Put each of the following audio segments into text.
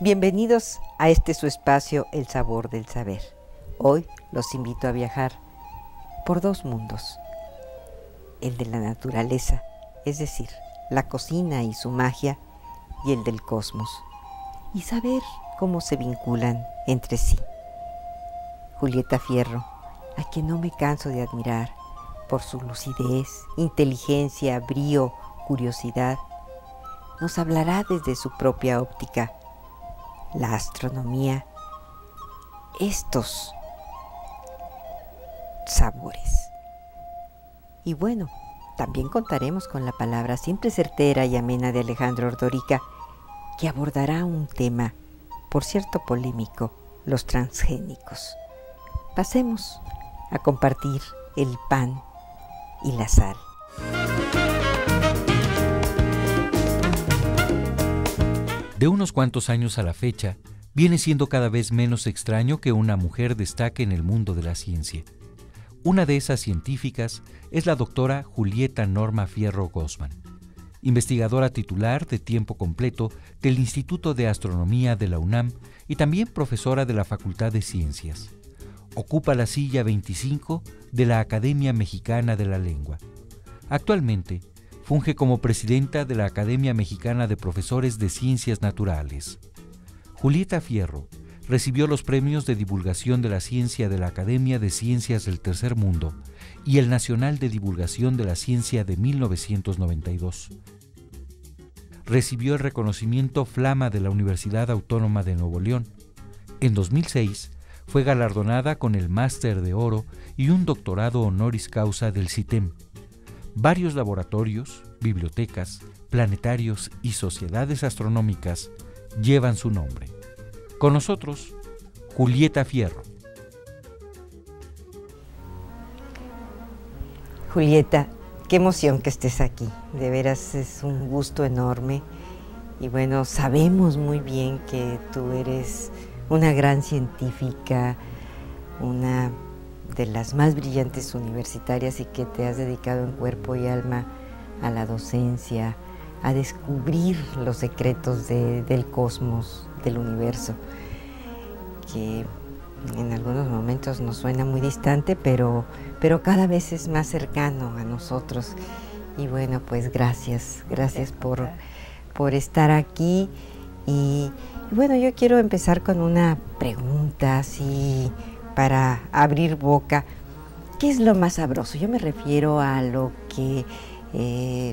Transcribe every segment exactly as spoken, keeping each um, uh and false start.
Bienvenidos a este su espacio, El Sabor del Saber. Hoy los invito a viajar por dos mundos. El de la naturaleza, es decir, la cocina y su magia, y el del cosmos, y saber cómo se vinculan entre sí. Julieta Fierro, a quien no me canso de admirar por su lucidez, inteligencia, brío, curiosidad, nos hablará desde su propia óptica, la astronomía, estos sabores. Y bueno, también contaremos con la palabra siempre certera y amena de Alejandro Ordorica, que abordará un tema, por cierto polémico, los transgénicos. Pasemos a compartir el pan y la sal. De unos cuantos años a la fecha, viene siendo cada vez menos extraño que una mujer destaque en el mundo de la ciencia. Una de esas científicas es la doctora Julieta Norma Fierro Gosman, investigadora titular de tiempo completo del Instituto de Astronomía de la UNAM y también profesora de la Facultad de Ciencias. Ocupa la silla veinticinco de la Academia Mexicana de la Lengua. Actualmente, funge como presidenta de la Academia Mexicana de Profesores de Ciencias Naturales. Julieta Fierro recibió los premios de divulgación de la ciencia de la Academia de Ciencias del Tercer Mundo y el Nacional de Divulgación de la Ciencia de mil novecientos noventa y dos. Recibió el reconocimiento Flama de la Universidad Autónoma de Nuevo León. En dos mil seis fue galardonada con el Máster de Oro y un doctorado honoris causa del CITEM. Varios laboratorios, bibliotecas, planetarios y sociedades astronómicas llevan su nombre. Con nosotros, Julieta Fierro. Julieta, qué emoción que estés aquí. De veras es un gusto enorme. Y bueno, sabemos muy bien que tú eres una gran científica, una de las más brillantes universitarias y que te has dedicado en cuerpo y alma a la docencia, a descubrir los secretos de, del cosmos, del universo, que en algunos momentos nos suena muy distante, pero, pero cada vez es más cercano a nosotros. Y bueno, pues gracias, gracias por, por estar aquí. Y, y bueno, yo quiero empezar con una pregunta así para abrir boca. ¿Qué es lo más sabroso? Yo me refiero a lo que eh,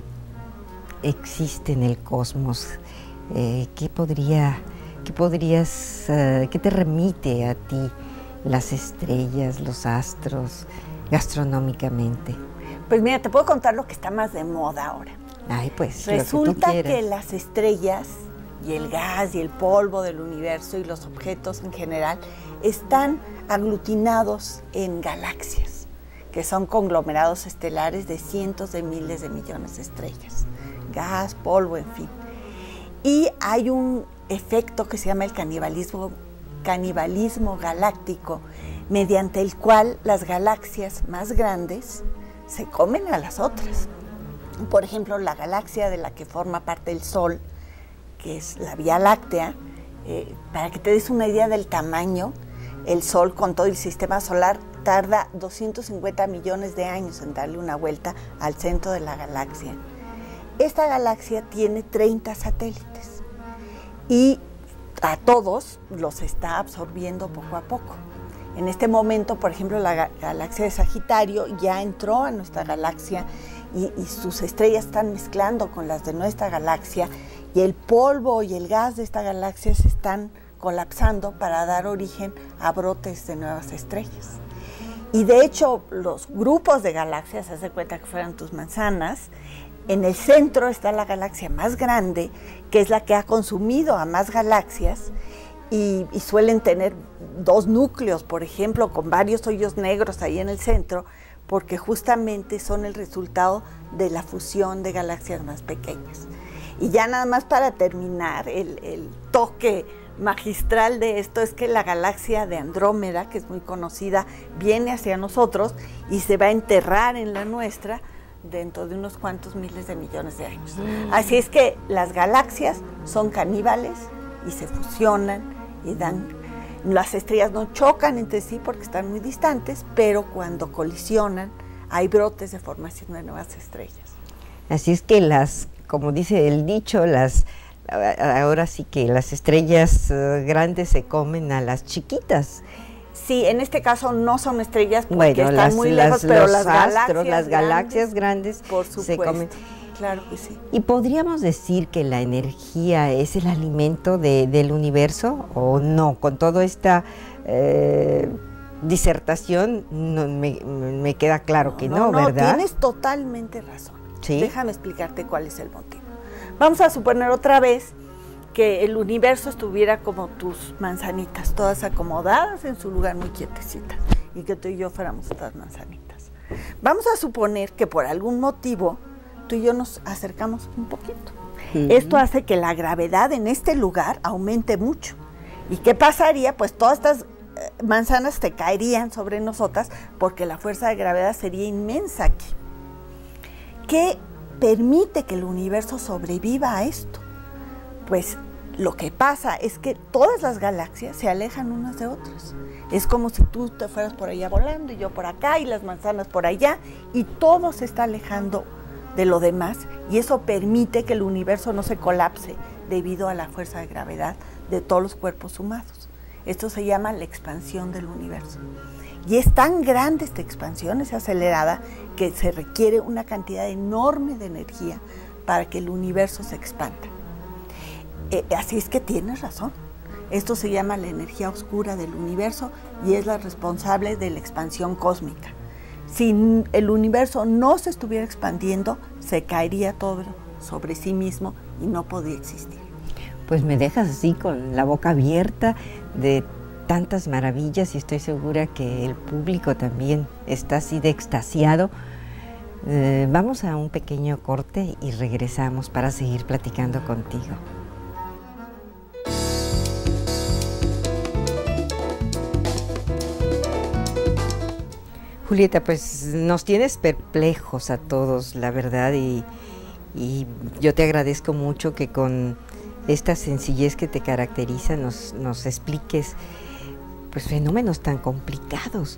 existe en el cosmos. Eh, ¿Qué podría, qué podrías, uh, qué te remite a ti las estrellas, los astros, gastronómicamente? Pues mira, te puedo contar lo que está más de moda ahora. Ay, pues, resulta lo que, tú que las estrellas y el gas y el polvo del universo y los objetos en general están aglutinados en galaxias, que son conglomerados estelares de cientos de miles de millones de estrellas, gas, polvo, en fin. Y hay un efecto que se llama el canibalismo, canibalismo galáctico, mediante el cual las galaxias más grandes se comen a las otras. Por ejemplo, la galaxia de la que forma parte el Sol, que es la Vía Láctea, eh, para que te des una idea del tamaño, el Sol con todo el sistema solar tarda doscientos cincuenta millones de años en darle una vuelta al centro de la galaxia. Esta galaxia tiene treinta satélites y a todos los está absorbiendo poco a poco. En este momento, por ejemplo, la galaxia de Sagitario ya entró a nuestra galaxia y, y sus estrellas están mezclando con las de nuestra galaxia y el polvo y el gas de esta galaxia se están colapsando para dar origen a brotes de nuevas estrellas. Y de hecho, los grupos de galaxias, haz de cuenta que fueran tus manzanas, en el centro está la galaxia más grande, que es la que ha consumido a más galaxias, y, y suelen tener dos núcleos, por ejemplo, con varios hoyos negros ahí en el centro, porque justamente son el resultado de la fusión de galaxias más pequeñas. Y ya nada más para terminar, el, el toque magistral de esto es que la galaxia de Andrómeda, que es muy conocida, viene hacia nosotros y se va a enterrar en la nuestra dentro de unos cuantos miles de millones de años. Mm. Así es que las galaxias son caníbales y se fusionan y dan, las estrellas no chocan entre sí porque están muy distantes, pero cuando colisionan hay brotes de formación de nuevas estrellas. Así es que las, como dice el dicho, las ahora sí que las estrellas uh, grandes se comen a las chiquitas. Sí, en este caso no son estrellas porque bueno, están las, muy las, lejos, pero los las astros, galaxias las galaxias grandes, grandes, por supuesto, se comen. Claro que sí. ¿Y podríamos decir que la energía es el alimento de, del universo o no? Con toda esta eh, disertación no, me, me queda claro no, que no, no, ¿verdad? No, tienes totalmente razón. ¿Sí? Déjame explicarte cuál es el motivo. Vamos a suponer otra vez que el universo estuviera como tus manzanitas, todas acomodadas en su lugar muy quietecitas, y que tú y yo fuéramos estas manzanitas. Vamos a suponer que por algún motivo tú y yo nos acercamos un poquito. Uh-huh. Esto hace que la gravedad en este lugar aumente mucho. ¿Y qué pasaría? Pues todas estas eh, manzanas te caerían sobre nosotras porque la fuerza de gravedad sería inmensa aquí. ¿Qué permite que el universo sobreviva a esto? Pues lo que pasa es que todas las galaxias se alejan unas de otras. Es como si tú te fueras por allá volando y yo por acá y las manzanas por allá, y todo se está alejando de lo demás, y eso permite que el universo no se colapse debido a la fuerza de gravedad de todos los cuerpos sumados. Esto se llama la expansión del universo. Y es tan grande esta expansión, es acelerada, que se requiere una cantidad enorme de energía para que el universo se expanda. Eh, así es que tienes razón. Esto se llama la energía oscura del universo y es la responsable de la expansión cósmica. Si el universo no se estuviera expandiendo, se caería todo sobre sí mismo y no podría existir. Pues me dejas así con la boca abierta de tantas maravillas, y estoy segura que el público también está así de extasiado. Eh, vamos a un pequeño corte y regresamos para seguir platicando contigo. Julieta, pues nos tienes perplejos a todos, la verdad, y, y yo te agradezco mucho que con esta sencillez que te caracteriza nos, nos expliques pues fenómenos tan complicados.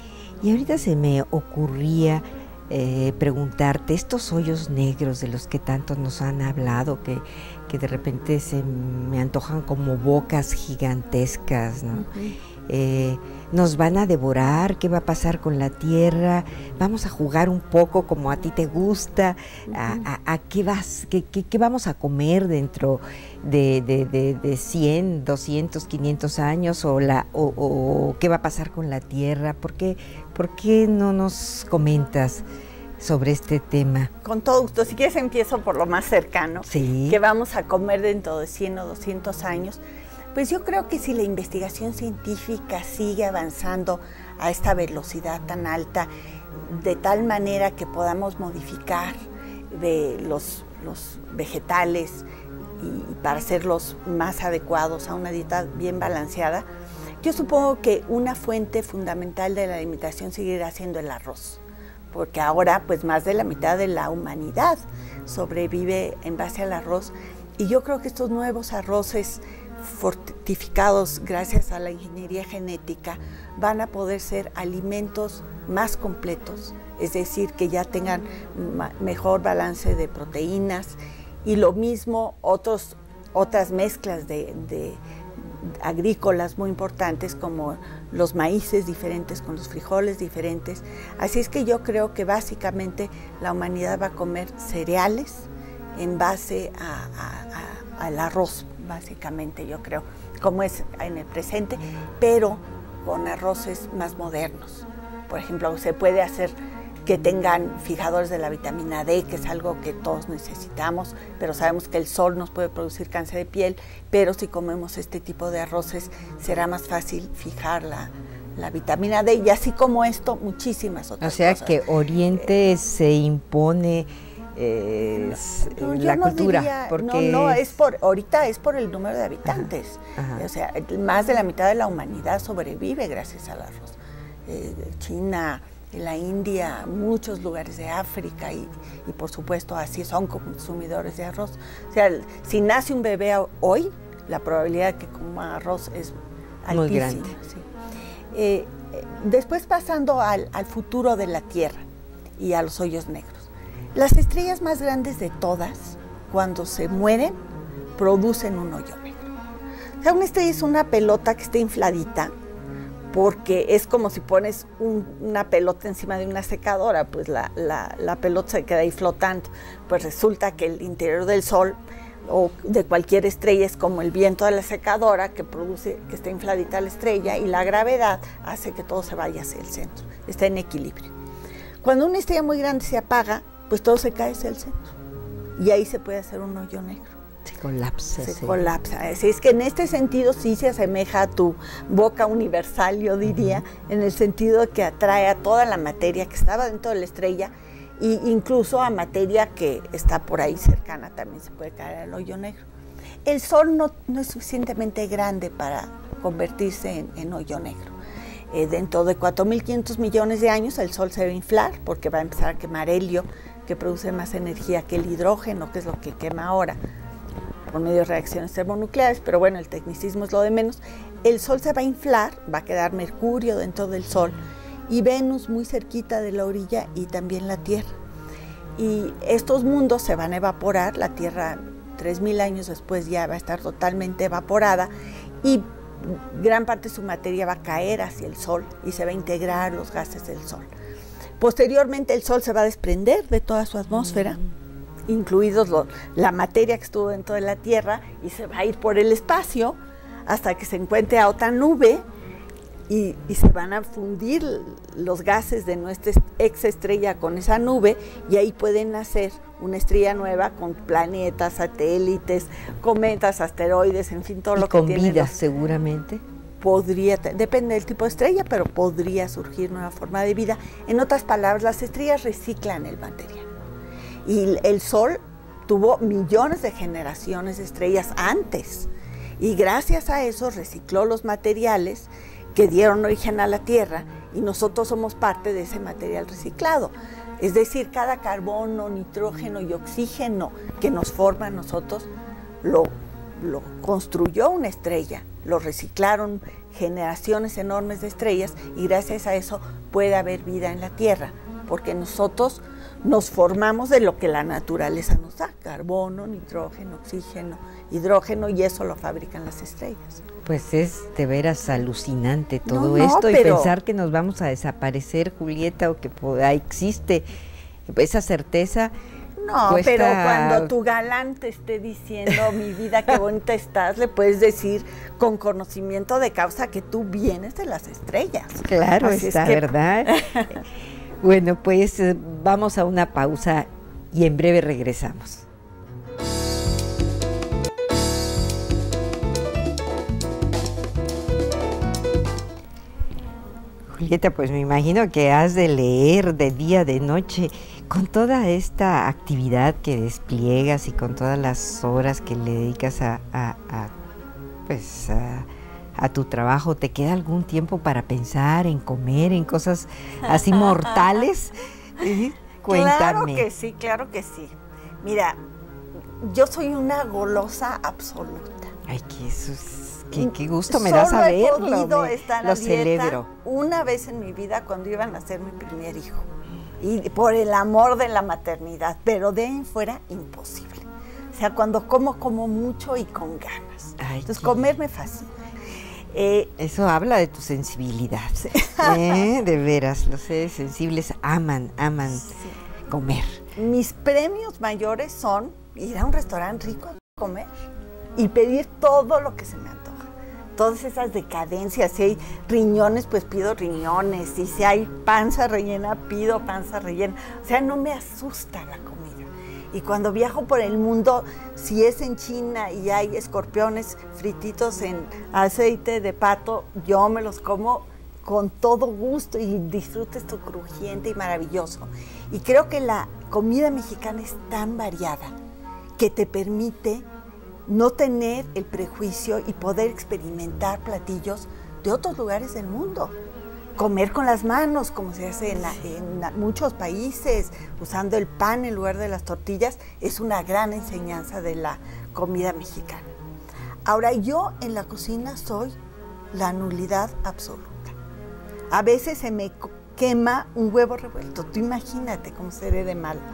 Y ahorita se me ocurría eh, preguntarte, estos hoyos negros de los que tanto nos han hablado, que, que de repente se me antojan como bocas gigantescas, ¿no? Uh-huh. Eh, nos van a devorar, ¿qué va a pasar con la Tierra? Vamos a jugar un poco como a ti te gusta, uh-huh. a, a, a qué vas, qué, qué, qué vamos a comer dentro de, de, de, de cien, doscientos, quinientos años, o, la, o, o qué va a pasar con la Tierra. ¿Por qué, por qué no nos comentas sobre este tema? Con todo gusto. Si quieres empiezo por lo más cercano, sí. ¿Qué vamos a comer dentro de cien o doscientos años? Pues yo creo que si la investigación científica sigue avanzando a esta velocidad tan alta, de tal manera que podamos modificar de los, los vegetales y para hacerlos más adecuados a una dieta bien balanceada, yo supongo que una fuente fundamental de la alimentación seguirá siendo el arroz, porque ahora pues más de la mitad de la humanidad sobrevive en base al arroz, y yo creo que estos nuevos arroces fortificados gracias a la ingeniería genética van a poder ser alimentos más completos, es decir, que ya tengan mejor balance de proteínas, y lo mismo otros, otras mezclas de, de agrícolas muy importantes como los maíces diferentes con los frijoles diferentes. Así es que yo creo que básicamente la humanidad va a comer cereales en base a, a, a, al arroz, básicamente yo creo, como es en el presente, pero con arroces más modernos. Por ejemplo, se puede hacer que tengan fijadores de la vitamina D, que es algo que todos necesitamos, pero sabemos que el sol nos puede producir cáncer de piel, pero si comemos este tipo de arroces será más fácil fijar la, la vitamina D, y así como esto, muchísimas otras cosas. O sea, cosas. que Oriente eh, se impone Eh, no, la no cultura, diría, porque no, no, es por, ahorita es por el número de habitantes. Ajá, ajá. O sea, más de la mitad de la humanidad sobrevive gracias al arroz. Eh, China, la India, muchos lugares de África y, y por supuesto así son consumidores de arroz. O sea, si nace un bebé hoy, la probabilidad de que coma arroz es altísima. Muy grande. Sí. Eh, después pasando al, al futuro de la Tierra y a los hoyos negros. Las estrellas más grandes de todas, cuando se mueren, producen un hoyo negro. O sea, una estrella es una pelota que está infladita, porque es como si pones un, una pelota encima de una secadora, pues la, la, la pelota se queda ahí flotando. Pues resulta que el interior del Sol o de cualquier estrella es como el viento de la secadora que produce, que está infladita la estrella, y la gravedad hace que todo se vaya hacia el centro, está en equilibrio. Cuando una estrella muy grande se apaga, pues todo se cae hacia el centro, y ahí se puede hacer un hoyo negro. Se colapsa. Se sí. colapsa. Así es que en este sentido sí se asemeja a tu boca universal, yo diría, en el sentido de que atrae a toda la materia que estaba dentro de la estrella, e incluso a materia que está por ahí cercana también se puede caer al hoyo negro. El Sol no, no es suficientemente grande para convertirse en, en hoyo negro. Eh, dentro de cuatro mil quinientos millones de años el Sol se va a inflar porque va a empezar a quemar helio, que produce más energía que el hidrógeno, que es lo que quema ahora, por medio de reacciones termonucleares, pero bueno, el tecnicismo es lo de menos. El Sol se va a inflar, va a quedar Mercurio dentro del Sol y Venus muy cerquita de la orilla y también la Tierra. Y estos mundos se van a evaporar, la Tierra tres mil años después ya va a estar totalmente evaporada y gran parte de su materia va a caer hacia el Sol y se va a integrar los gases del Sol. Posteriormente el Sol se va a desprender de toda su atmósfera, mm. incluidos lo, la materia que estuvo dentro de la Tierra, y se va a ir por el espacio hasta que se encuentre a otra nube y, y se van a fundir los gases de nuestra ex estrella con esa nube, y ahí pueden nacer una estrella nueva con planetas, satélites, cometas, asteroides, en fin, todo y lo que con tiene. vida, los, seguramente. Podría, depende del tipo de estrella, pero podría surgir nueva forma de vida. En otras palabras, las estrellas reciclan el material. Y el Sol tuvo millones de generaciones de estrellas antes, y gracias a eso recicló los materiales que dieron origen a la Tierra, y nosotros somos parte de ese material reciclado. Es decir, cada carbono, nitrógeno y oxígeno que nos forma a nosotros lo, lo construyó una estrella, lo reciclaron generaciones enormes de estrellas, y gracias a eso puede haber vida en la Tierra, porque nosotros nos formamos de lo que la naturaleza nos da: carbono, nitrógeno, oxígeno, hidrógeno, y eso lo fabrican las estrellas. Pues es de veras alucinante todo no, no, esto, pero... y pensar que nos vamos a desaparecer, Julieta, o que existe esa certeza. No, cuesta... pero cuando tu galán te esté diciendo mi vida, qué bonita estás, le puedes decir con conocimiento de causa que tú vienes de las estrellas. Claro, Así está, es que... ¿verdad? Bueno, pues vamos a una pausa y en breve regresamos. Julieta, pues me imagino que has de leer de día, de noche, con toda esta actividad que despliegas y con todas las horas que le dedicas a, a, a pues a, a tu trabajo. ¿Te queda algún tiempo para pensar en comer, en cosas así mortales? Cuéntame. Claro que sí, claro que sí. Mira, yo soy una golosa absoluta. Ay, que eso es, qué, qué gusto me Solo da saberlo. he podido me, estar lo a dieta celebro. Una vez en mi vida, cuando iba a nacer mi primer hijo, y por el amor de la maternidad, pero de ahí en fuera imposible. O sea, cuando como, como mucho y con ganas. Ay, Entonces, qué... comer me fascina. Eh, Eso habla de tu sensibilidad. Sí. ¿Eh? De veras, los seres sensibles aman, aman sí. comer. Mis premios mayores son ir a un restaurante rico a comer y pedir todo lo que se me antoja. Todas esas decadencias, si hay riñones, pues pido riñones, y si hay panza rellena, pido panza rellena. O sea, no me asusta la comida. Y cuando viajo por el mundo, si es en China y hay escorpiones frititos en aceite de pato, yo me los como con todo gusto y disfruto esto crujiente y maravilloso. Y creo que la comida mexicana es tan variada que te permite no tener el prejuicio y poder experimentar platillos de otros lugares del mundo. Comer con las manos, como se hace en, la, en muchos países, usando el pan en lugar de las tortillas, es una gran enseñanza de la comida mexicana. Ahora, yo en la cocina soy la nulidad absoluta. A veces se me quema un huevo revuelto. Tú imagínate cómo seré de mal.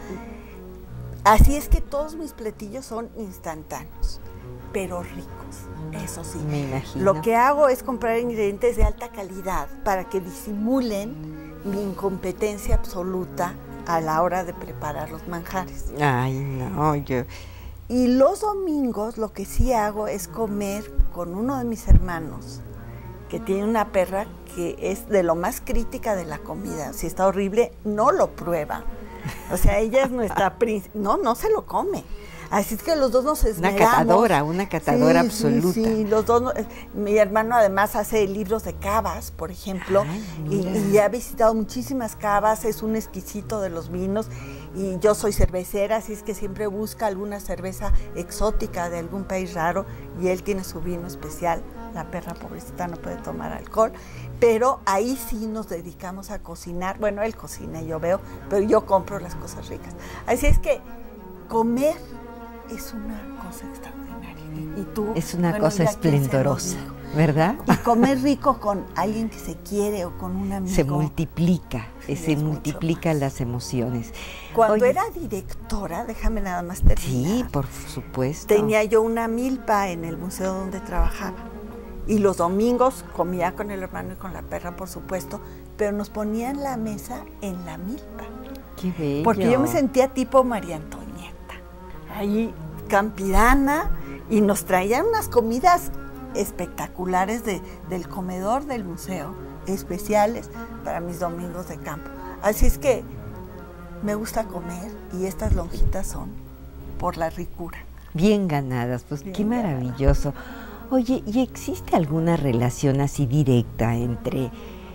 Así es que todos mis platillos son instantáneos, pero ricos, eso sí. Me imagino. Lo que hago es comprar ingredientes de alta calidad para que disimulen mi incompetencia absoluta a la hora de preparar los manjares. Ay, no, yo... Y los domingos lo que sí hago es comer con uno de mis hermanos, que tiene una perra que es de lo más crítica de la comida. Si está horrible, no lo prueba. O sea, ella es nuestra príncipe. No, no se lo come. Así es que los dos nos esmeramos. Una catadora, una catadora sí, absoluta. Sí, sí, los dos. Mi hermano además hace libros de cavas, por ejemplo, Ay, y, y ha visitado muchísimas cavas, es un exquisito de los vinos, y yo soy cervecera, así es que siempre busca alguna cerveza exótica de algún país raro, y él tiene su vino especial. La perra pobrecita no puede tomar alcohol, pero ahí sí nos dedicamos a cocinar. Bueno, él cocina, yo veo, pero yo compro las cosas ricas. Así es que comer es una cosa extraordinaria. Y, y tú, es una bueno, cosa esplendorosa, ¿verdad? Y comer rico con alguien que se quiere o con un amigo. Se multiplica, sí, se multiplican las emociones. Cuando Oye, era directora, déjame nada más terminar. Sí, por supuesto. Tenía yo una milpa en el museo donde trabajaba. Y los domingos comía con el hermano y con la perra, por supuesto, pero nos ponían la mesa en la milpa. Qué bello. Porque yo me sentía tipo María Antonieta, ahí campirana, y nos traían unas comidas espectaculares de, del comedor del museo, especiales para mis domingos de campo. Así es que me gusta comer, y estas lonjitas son por la ricura. Bien ganadas, pues Bien qué maravilloso. Ganadas. Oye, ¿y existe alguna relación así directa entre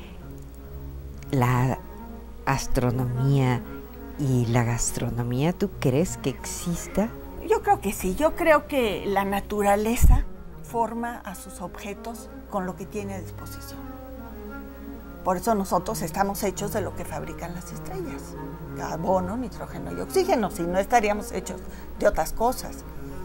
la astronomía y la gastronomía? ¿Tú crees que exista? Yo creo que sí. Yo creo que la naturaleza forma a sus objetos con lo que tiene a disposición. Por eso nosotros estamos hechos de lo que fabrican las estrellas. Carbono, nitrógeno y oxígeno. Si no, estaríamos hechos de otras cosas.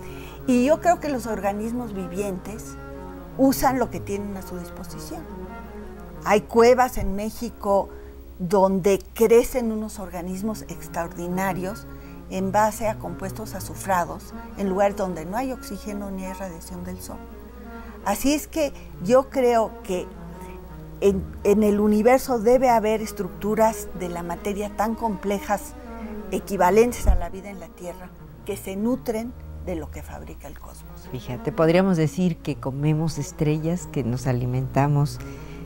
Y yo creo que los organismos vivientes usan lo que tienen a su disposición. Hay cuevas en México donde crecen unos organismos extraordinarios en base a compuestos azufrados, en lugares donde no hay oxígeno ni hay radiación del sol. Así es que yo creo que en, en el universo debe haber estructuras de la materia tan complejas, equivalentes a la vida en la Tierra, que se nutren de lo que fabrica el cosmos. Fíjate, podríamos decir que comemos estrellas, que nos alimentamos.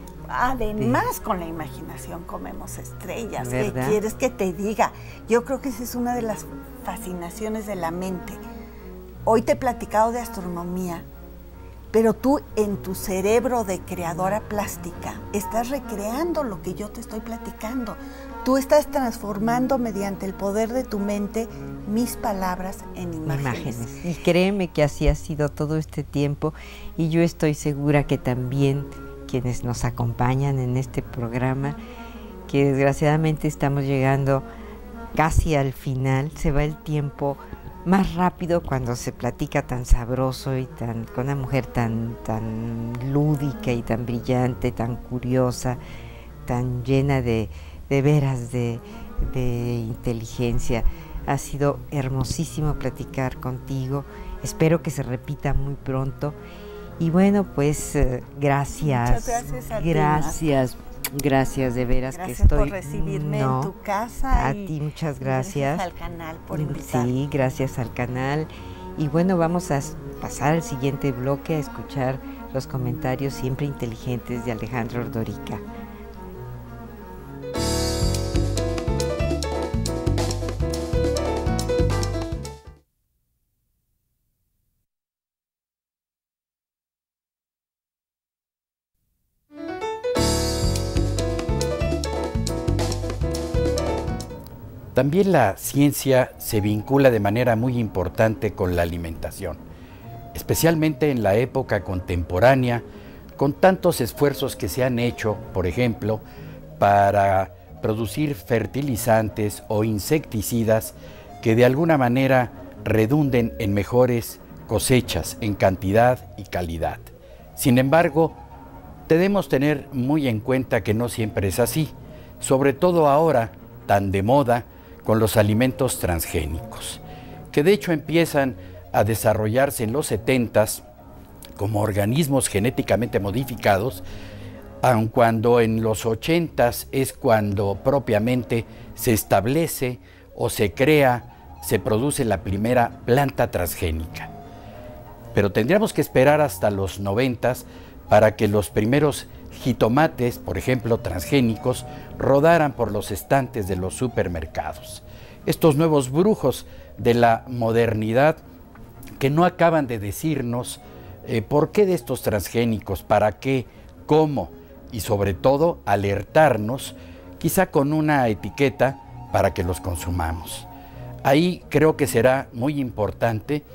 Además, de... con la imaginación comemos estrellas. ¿Verdad? ¿Qué quieres que te diga? Yo creo que esa es una de las fascinaciones de la mente. Hoy te he platicado de astronomía, pero tú en tu cerebro de creadora plástica estás recreando lo que yo te estoy platicando. Tú estás transformando mediante el poder de tu mente mis palabras en imágenes. imágenes. Y créeme que así ha sido todo este tiempo, y yo estoy segura que también quienes nos acompañan en este programa, que desgraciadamente estamos llegando casi al final, se va el tiempo más rápido cuando se platica tan sabroso y tan con una mujer tan, tan lúdica y tan brillante, tan curiosa, tan llena de de veras de, de inteligencia. Ha sido hermosísimo platicar contigo. Espero que se repita muy pronto. Y bueno, pues eh, gracias. Muchas gracias a Gracias, ti, gracias de veras gracias que estoy. por recibirme no, en tu casa. A y ti muchas gracias. Gracias al canal por invitarme. Sí, gracias al canal. Y bueno, vamos a pasar al siguiente bloque a escuchar los comentarios siempre inteligentes de Alejandro Ordorica. También la ciencia se vincula de manera muy importante con la alimentación, especialmente en la época contemporánea, con tantos esfuerzos que se han hecho, por ejemplo, para producir fertilizantes o insecticidas que de alguna manera redunden en mejores cosechas en cantidad y calidad. Sin embargo, debemos tener muy en cuenta que no siempre es así, sobre todo ahora tan de moda con los alimentos transgénicos, que de hecho empiezan a desarrollarse en los setentas como organismos genéticamente modificados, aun cuando en los ochentas es cuando propiamente se establece o se crea, se produce la primera planta transgénica. Pero tendríamos que esperar hasta los noventas para que los primeros jitomates, por ejemplo, transgénicos, rodaran por los estantes de los supermercados. Estos nuevos brujos de la modernidad que no acaban de decirnos eh, por qué de estos transgénicos, para qué, cómo y sobre todo alertarnos, quizá con una etiqueta para que los consumamos. Ahí creo que será muy importante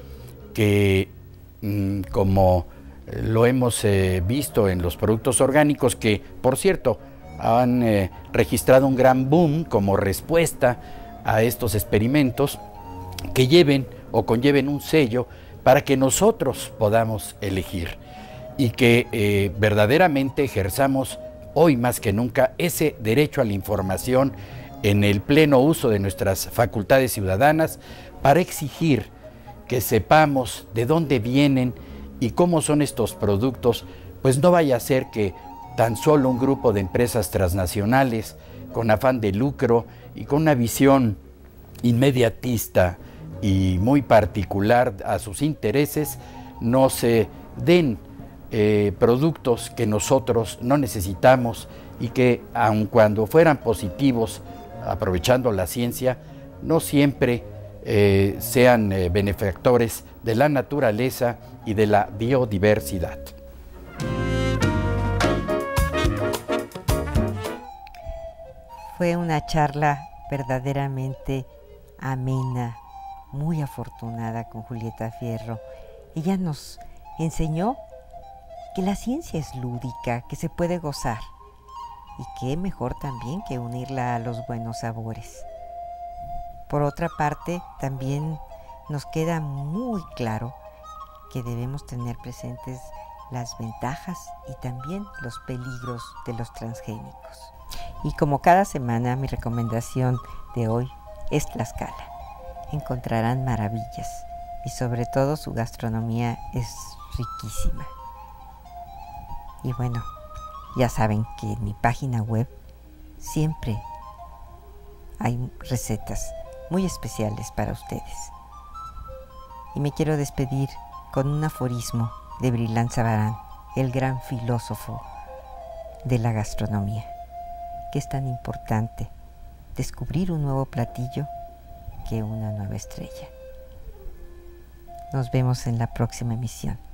que, mmm, como lo hemos eh, visto en los productos orgánicos, que por cierto han eh, registrado un gran boom como respuesta a estos experimentos, que lleven o conlleven un sello para que nosotros podamos elegir y que eh, verdaderamente ejerzamos hoy más que nunca ese derecho a la información en el pleno uso de nuestras facultades ciudadanas, para exigir que sepamos de dónde vienen y cómo son estos productos, pues no vaya a ser que tan solo un grupo de empresas transnacionales con afán de lucro y con una visión inmediatista y muy particular a sus intereses nos eh, den eh, productos que nosotros no necesitamos y que, aun cuando fueran positivos, aprovechando la ciencia, no siempre eh, sean eh, benefactores de la naturaleza y de la biodiversidad. Fue una charla verdaderamente amena, muy afortunada con Julieta Fierro. Ella nos enseñó que la ciencia es lúdica, que se puede gozar, y qué mejor también que unirla a los buenos sabores. Por otra parte, también nos queda muy claro que debemos tener presentes las ventajas y también los peligros de los transgénicos. Y como cada semana, mi recomendación de hoy es Tlaxcala. Encontrarán maravillas y sobre todo su gastronomía es riquísima. Y bueno, ya saben que en mi página web siempre hay recetas muy especiales para ustedes. Y me quiero despedir con un aforismo de Brilán Sabarán, el gran filósofo de la gastronomía, que es tan importante descubrir un nuevo platillo que una nueva estrella. Nos vemos en la próxima emisión.